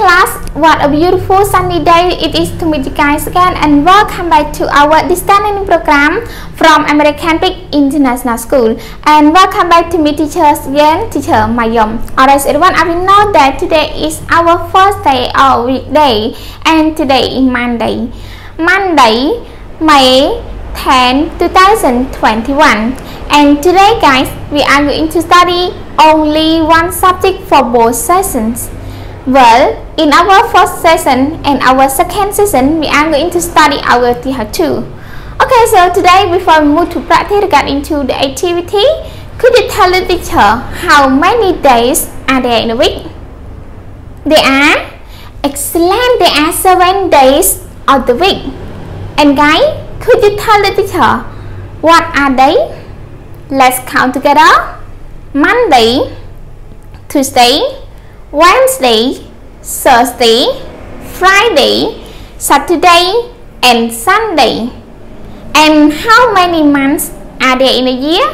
class, what a beautiful sunny day it is to meet you guys again, and welcome back to our distance learning program from American Peak International School. And welcome back to meet teachers again, teacher Mayom. Alright everyone, I will know that today is our first day of weekday, and today is Monday, May 10, 2021. And today guys, we are going to study only one subject for both sessions. Well, in our first session and our second session, we are going to study our TH2. Okay, so today before we move to practice regarding to the activity, could you tell the teacher how many days are there in a week? There are, excellent, there are 7 days of the week. And guys, could you tell the teacher what are they? Let's count together. Monday, Tuesday, Wednesday, Thursday, Friday, Saturday, and Sunday. And how many months are there in a year?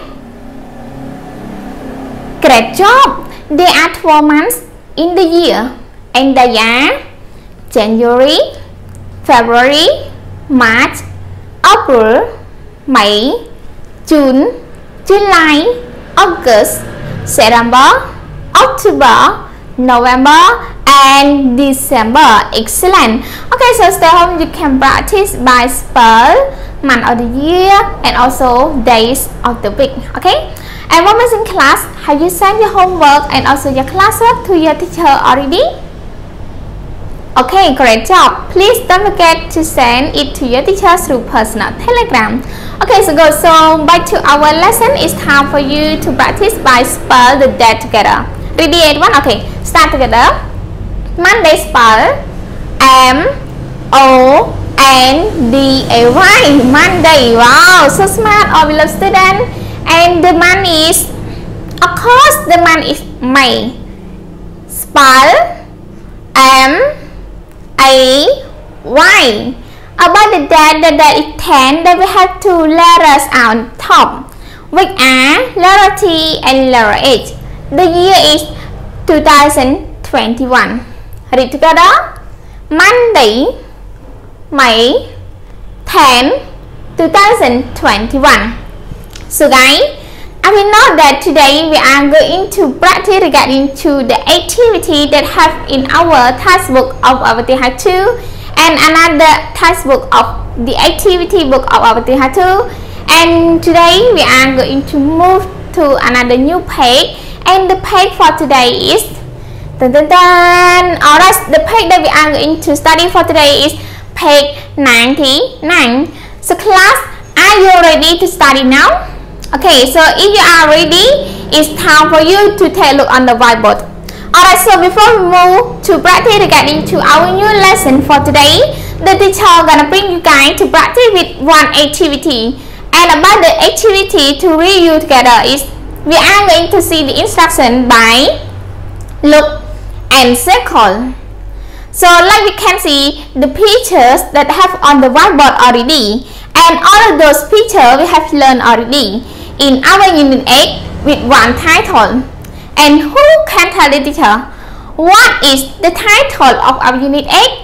Great job! There are 12 months in the year, and they are January, February, March, April, May, June, July, August, September, October, November, and December. Excellent. Okay, so stay home. You can practice by spell, month of the year, and also days of the week. Okay. And one more in class, have you sent your homework and also your classwork to your teacher already? Okay, great job. Please don't forget to send it to your teacher through personal telegram. Okay, so go. So back to our lesson. It's time for you to practice by spell the day together. Ready, everyone? Okay, start together. Monday spell M-O-N-D-A-Y. Monday. Wow, so smart, all beloved student. And the month is, of course, the month is May. Spell M-A-Y. About the day is 10. Then we have two letters on top, which are letter T and letter H. The year is 2021. Read together. Monday, May 10, 2021. So guys, I will know that today we are going to practice regarding to the activity that have in our textbook of our TH2 and another textbook of the activity book of our TH2. And today we are going to move to another new page, and the page for today is alright, the page that we are going to study for today is page 99. So class, are you ready to study now? Okay, so if you are ready, it's time for you to take a look on the whiteboard. Alright, so before we move to practice regarding to our new lesson for today, the teacher gonna bring you guys to practice with one activity. And about the activity to review together is, we are going to see the instruction by look and circle. So like we can see the pictures that have on the whiteboard already, and all of those pictures we have learned already in our unit 8 with one title. And who can tell the teacher what is the title of our unit 8?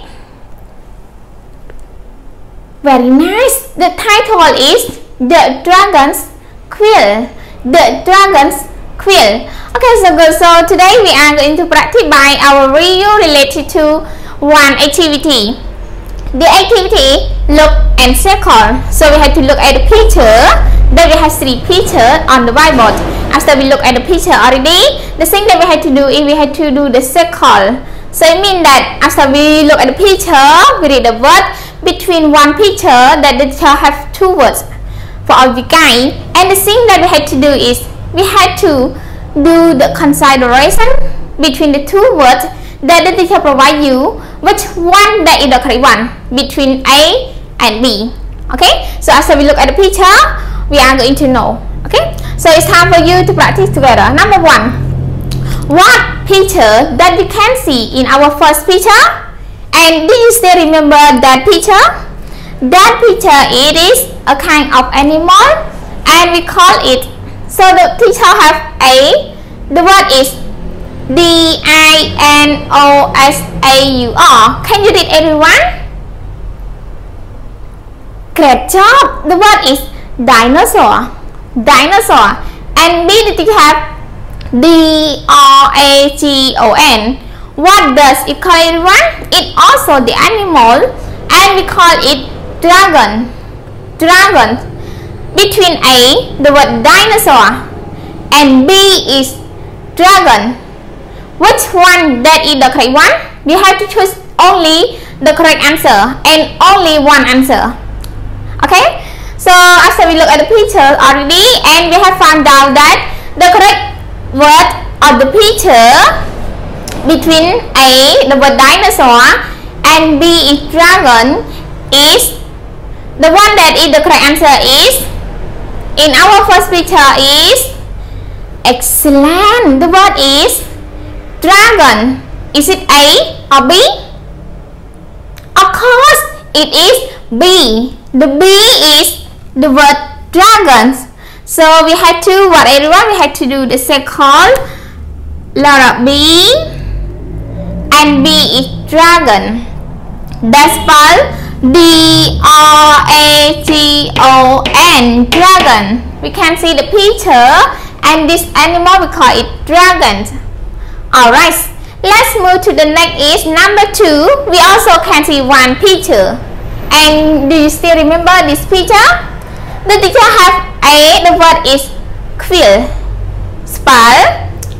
Very nice. The title is The Dragon's Quill. The Dragon's Quill. Okay, so good. So today we are going to practice by our review related to one activity. The activity look and circle. So we have to look at the picture. Then we have 3 pictures on the whiteboard. After we look at the picture already, the thing that we have to do is we have to do the circle. So it means that after we look at the picture, we read the word between one picture that the teacher have 2 words for all the guys. And the thing that we have to do is we have to do the consideration between the 2 words that the teacher provide you, which one that is the correct one between A and B. Okay, so after we look at the picture, we are going to know. Okay, so it's time for you to practice together. Number 1, what picture that you can see in our first picture? And do you still remember that picture? That picture, it is a kind of animal, and we call it, so the teacher have A, the word is D-I-N-O-S-A-U-R. Can you read, everyone? Great job. The word is dinosaur. Dinosaur. And B, did you have D-R-A-G-O-N? What does it call, everyone? It also the animal, and we call it dragon. Dragon. Between A, the word dinosaur, and B is dragon. Which one that is the correct one? We have to choose only the correct answer and only one answer. Okay? So after we look at the picture already, and we have found out that the correct word of the picture between A, the word dinosaur, and B is dragon, is the one that is the correct answer is in our first picture is excellent. The word is dragon. Is it A or B? Of course it is B. The B is the word dragons. So we had to, what everyone, we had to do the second letter B, and B is dragon. That's spelled D-R-A-G-O-N, dragon. We can see the picture, and this animal we call it dragon. Alright, let's move to the next is number 2. We also can see one picture. And do you still remember this picture? The teacher have A, the word is quilt. Spell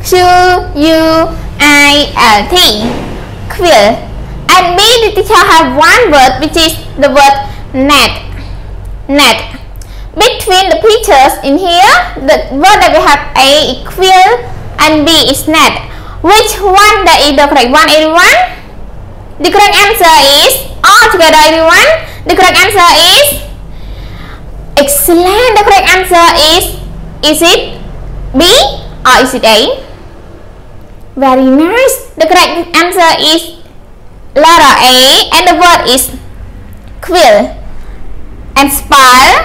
Q-U-I-L-T, quilt. And B, the teacher have one word, which is the word net. Net. Between the pictures in here, the word that we have A is quilt and B is net. Which one that is the correct one, everyone? The correct answer is all together, everyone. The correct answer is excellent. The correct answer is it B or is it A? Very nice. The correct answer is letter A, and the word is quilt, and spell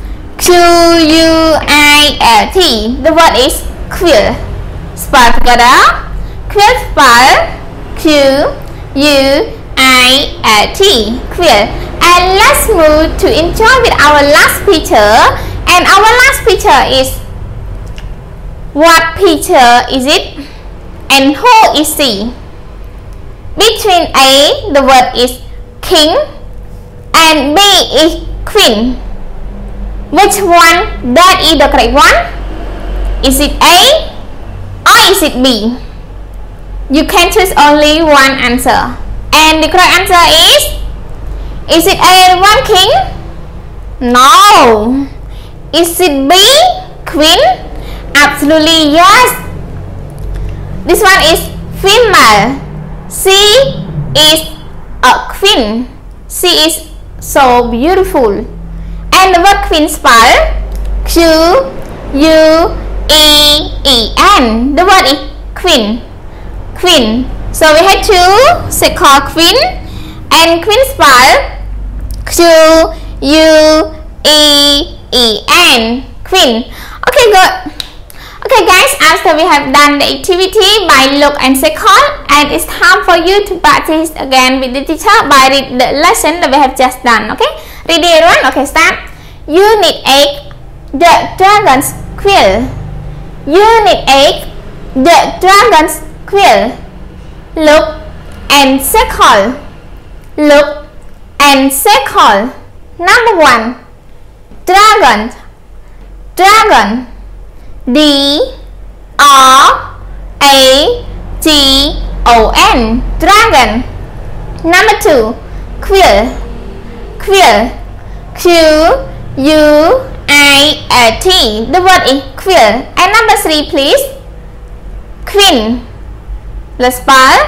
Q-U-I-L-T. The word is quilt. Spell together. Quilt, spell Q-U-I-L-T, quilt. And let's move to enjoy with our last picture. And our last picture is, what picture is it? And who is he? Between A, the word is king, and B is queen. Which one that is the correct one? Is it A or is it B? You can choose only one answer. And the correct answer is it A, one king? No. Is it B, queen? Absolutely yes. This one is female. She is a queen. She is so beautiful. And the word queen spell Q-U-E-E-N. The word is queen. Queen. So we had to say call queen, and queen spell Q-U-E-E-N. Queen. Okay, good. Okay guys, after we have done the activity by look and circle, and it's time for you to practice again with the teacher by read the lesson that we have just done. Okay, ready everyone? Okay, start. Unit 8, the dragon's quill. Unit 8, the dragon's quill. Look and circle. Look and circle. Number 1, dragon. Dragon. D-R-A-G-O-N, dragon. Number 2, quill. Quill. Q-U-I-L-T. The word is quill. And number 3, please. Queen. Let's spell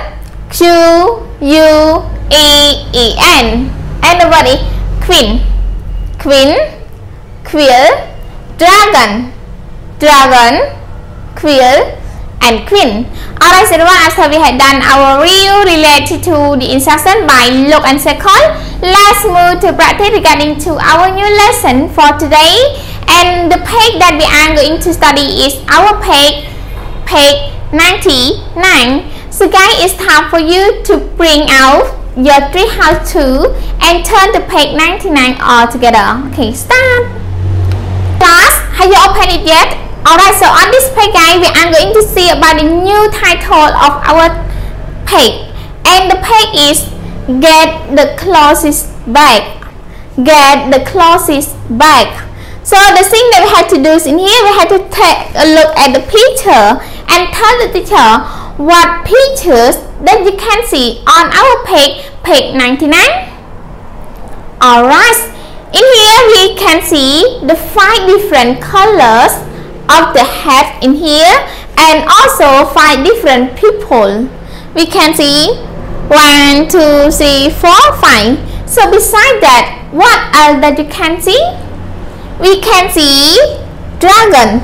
Q-U-E-E-N. And the word is queen. Queen, quill, dragon. Dragon, quill, and queen. Alright, so everyone, after we had done our review related to the instruction by look and circle, let's move to practice regarding to our new lesson for today. And the page that we are going to study is our page 99. So guys, it's time for you to bring out your treehouse 2 and turn to page 99 all together. Okay, start. Class, have you opened it yet? Alright, so on this page guys, we are going to see about the new title of our page. And the page is Get the Clothes Back. Get the clothes back. So the thing that we have to do is in here, we have to take a look at the picture and tell the teacher what pictures that you can see on our page 99. Alright, in here we can see the 5 different colors of the hat in here and also 5 different people. We can see 1, 2, 3, 4, 5. So beside that, what else that you can see? We can see dragons.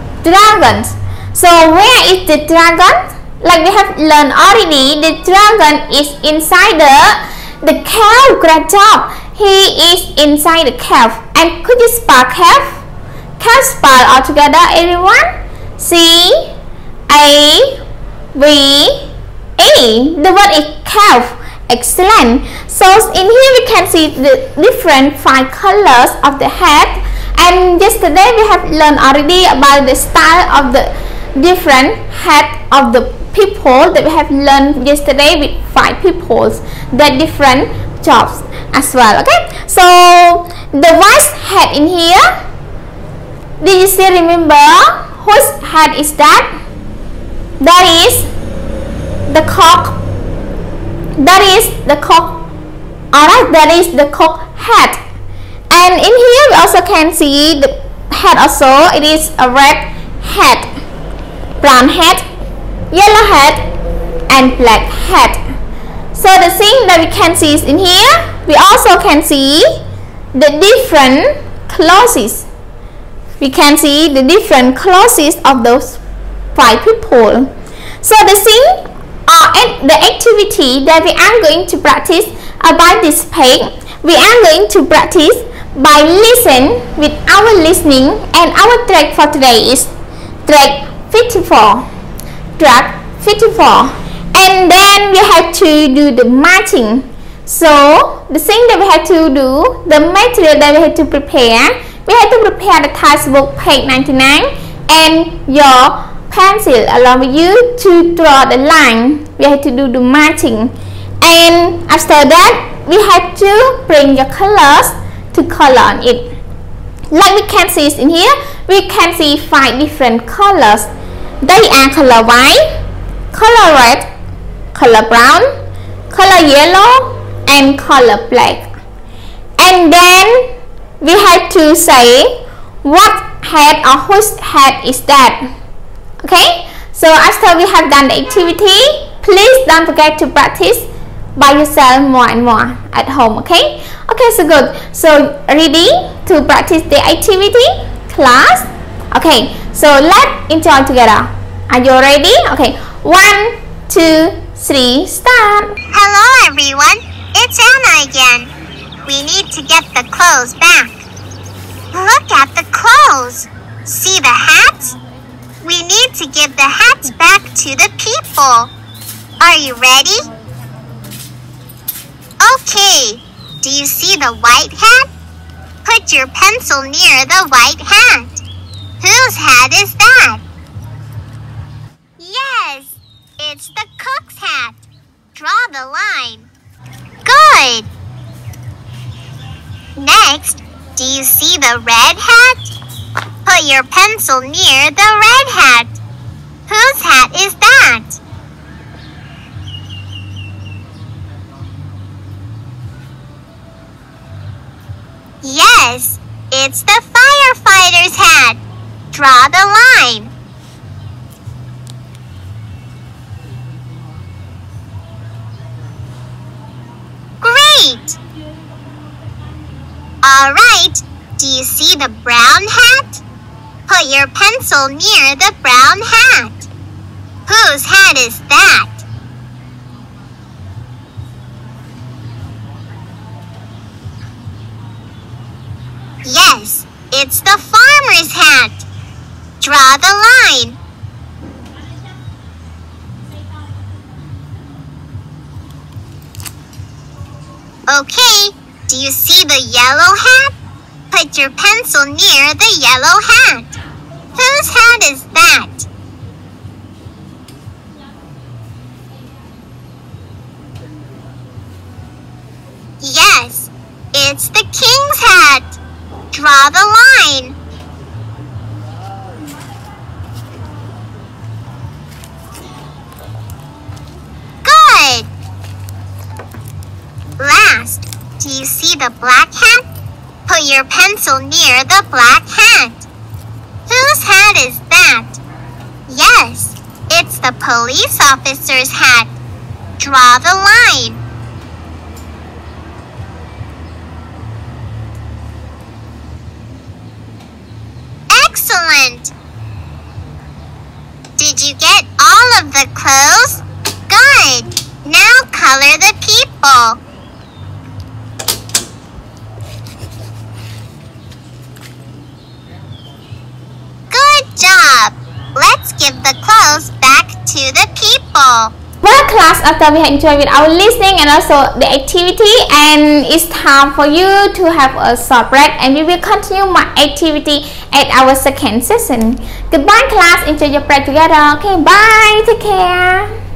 So where is the dragon? Like we have learned already, the dragon is inside the cave. Great job. He is inside the cave. And could you spell cave? Cave spell all together, everyone. C-A-V-E. The word is cave. Excellent. So in here we can see the different 5 colors of the hat. And yesterday we have learned already about the style of the different hat of the people that we have learned yesterday with 5 people, the different jobs as well. Okay, so the white hat in here, did you still remember whose hat is that? That is the cock. That is the cock. Alright, that is the cock hat. And in here we also can see the hat also. It is a red hat, brown hat, yellow hat and black hat. So the thing that we can see is in here, we also can see the different clothes. We can see the different clothes of those 5 people. So the thing or the activity that we are going to practice about this page, we are going to practice by listen with our listening, and our track for today is track 54. Track 54. And then we have to do the matching. So the thing that we have to do, the material that we have to prepare, we have to prepare the textbook page 99 and your pencil along with you to draw the line. We have to do the matching, and after that we have to bring your colors to color on it. Like we can see in here, we can see 5 different colors. They are color white, color red, color brown, color yellow and color black. And then we have to say what hat or whose hat is that. Okay, so after we have done the activity, please don't forget to practice by yourself more and more at home. Okay, so good. So ready to practice the activity, class? Okay, so let's enjoy together. Are you ready? Okay, 1, 2, 3, start. Hello everyone, it's Anna again. We need to get the clothes back. Look at the clothes. See the hats? We need to give the hats back to the people. Are you ready? Okay. Do you see the white hat? Put your pencil near the white hat. Whose hat is that? Yes, it's the cook's hat. Draw the line. Good. Next, do you see the red hat? Put your pencil near the red hat. Whose hat is that? Yes, it's the firefighter's hat. Draw the line. Great! All right, do you see the brown hat? Put your pencil near the brown hat. Whose hat is that? Yes, it's the farmer's hat. Draw the line. Okay, do you see the yellow hat? Put your pencil near the yellow hat. Whose hat is that? Yes, it's the king's hat. Draw the line. Good. Last, do you see the black hat? Put your pencil near the black hat. Whose hat is that? Yes, it's the police officer's hat. Draw the line. Excellent! Did you get all of the clothes? Good! Now color the people. Good job! Let's give the clothes back to the people. Well, class, after we have enjoyed with our listening and also the activity, and it's time for you to have a short break, and we will continue my activity at our second session. Goodbye, class. Enjoy your break together. Okay, bye. Take care.